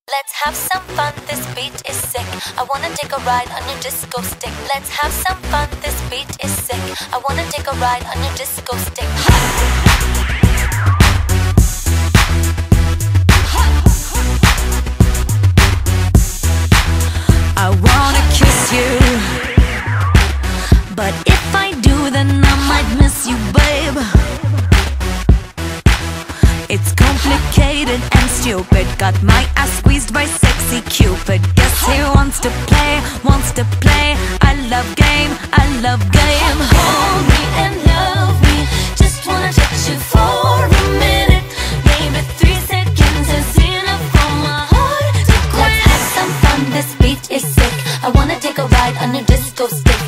Let's have some fun, this beat is sick. I wanna take a ride on your disco stick. Let's have some fun, this beat is sick. I wanna take a ride on your disco stick. I wanna kiss you, but if I do, then I might miss you, babe. It's complicated and stupid. Got my ass squeezed by sexy Cupid. Guess he wants to play, wants to play. I love game, I love game. Hold me and love me, just wanna touch you for a minute. Maybe 3 seconds is enough for my heart to quit. Let's have some fun, this beat is sick. I wanna take a ride on your disco stick.